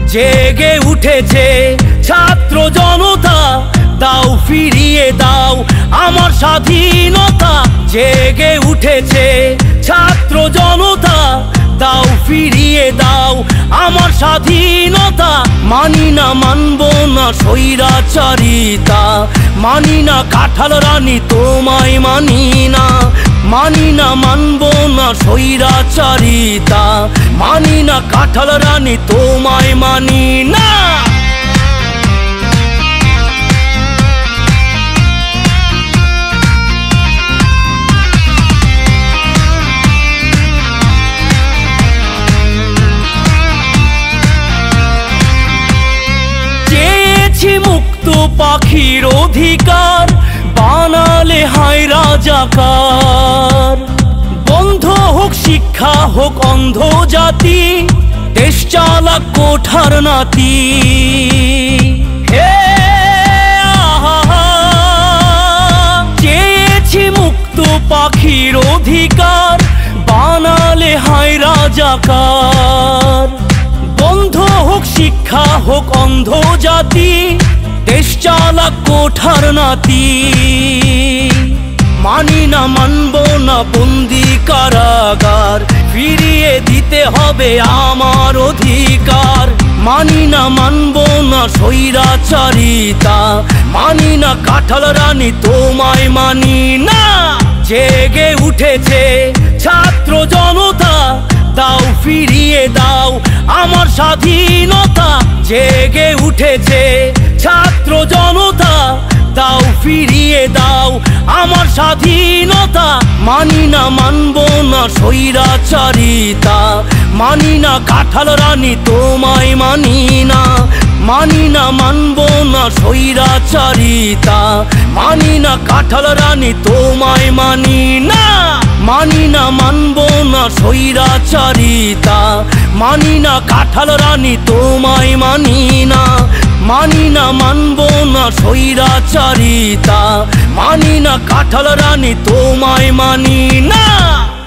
জেগে উঠেছে ছাত্র জনতা, দাও ফিরিয়ে দাও আমার স্বাধীনতা। জেগে উঠেছে ছাত্র জনতা, দাও ফিরিয়ে দাও আমার স্বাধীনতা। মানি না মানব না স্বৈরাচারিতা, মানি না কাঁঠাল রানী তোমায় মানি না। মানি না মানব না স্বৈরাচারিতা, মানি না কাঁঠাল রানী তোমায় মানি না। মুক্ত পাখির অধিকার, বানালে হায় রাজাকার। বন্ধ হোক শিক্ষা, হোক অন্ধ জাতি, দেশ চালাক কোঠার নাতি। চেয়েছি মুক্ত পাখির অধিকার, বানালে হায় রাজাকার। বন্ধ হোক শিক্ষা, হোক অন্ধ জাতি, দেশ চালাক কোঠার নাতি। মানি না মানব না বন্দি কারাগার, ফিরিয়ে দিতে হবে আমার অধিকার। মানি না মানব না স্বৈরাচারিতা, মানি না কাঁঠাল রানী তোমায় মানি না। জেগে উঠেছে ছাত্র জনতা, দাও ফিরিয়ে দাও আমার স্বাধীনতা। জেগে উঠেছে ছাত্র জনতা, দাও ফিরিয়ে দাও আমার স্বাধীনতা। মানি না মানব না স্বৈরাচারিতা, মানি না কাঁঠাল রানী তোমায় মানি না। মানি না মানব না স্বৈরাচারিতা, মানি না কাঁঠাল রানী তোমায় মানি না। মানি না মানব না স্বৈরাচারিতা, মানি না কাঁঠাল রানী তোমায় মানি না। মানি না মানব না স্বৈরাচারিতা, মানি না কাঁঠাল রানী তোমায় মানি না।